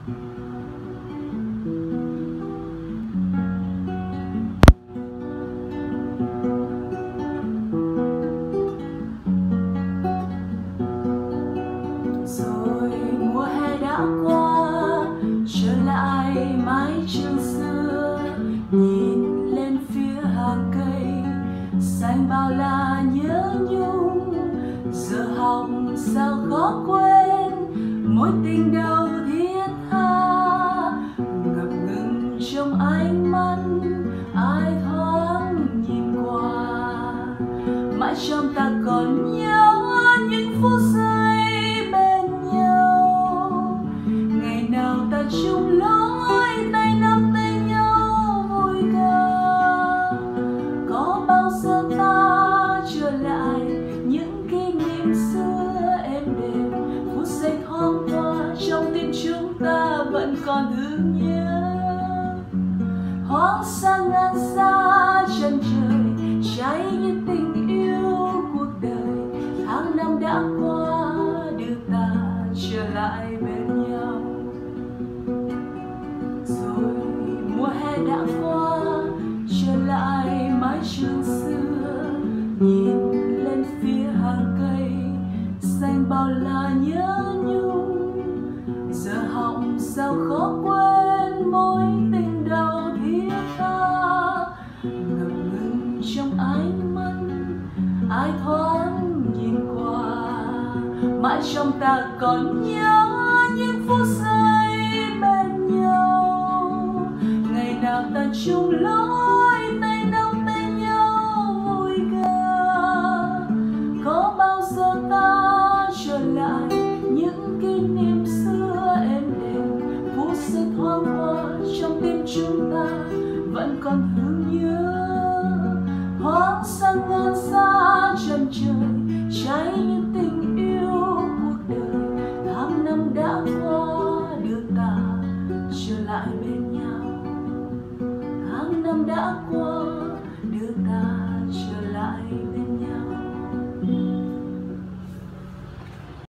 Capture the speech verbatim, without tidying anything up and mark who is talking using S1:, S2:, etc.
S1: Rồi mùa hè đã qua, trở lại mái trường xưa, nhìn lên phía hàng cây xanh bao la nhớ nhung. Giờ học sao khó quên mối tình đầu thiết tha, ngập ngừng trong ánh mắt ai thoáng nhìn qua. Mãi trong ta còn nhớ những phút giây bên nhau, ngày nào ta chung lối tay nắm tay nhau vui ca. Có bao giờ ta trở lại những kỷ niệm xưa êm đềm, phút giây thoáng qua trong tim chúng ta vẫn còn thương nhớ. Hoang xa ngàn xa chân trời, cháy như tình yêu cuộc đời. Tháng năm đã qua đưa ta trở lại bên nhau. Rồi mùa hè đã qua, trở lại mái trường xưa, nhìn lên phía hàng cây xanh bao la nhớ nhung. Giờ họng sao khó quên mối tình đầu thiết tha, ngập ngừng trong ánh mắt ai thoáng nhìn qua. Mãi trong ta còn nhớ những phút giây bên nhau, ngày nào ta chung lối tay nắm tay nhau vui ca. Có bao giờ ta trở lại những kỷ niệm xưa êm đềm, phút giây thoáng qua trong tim chúng ta vẫn còn thương nhớ. Hoang xa ngàn xa chân trời, cháy như tình yêu cuộc đời. Tháng năm đã qua đưa ta trở lại bên nhau. Tháng năm đã qua đưa ta trở lại bên nhau.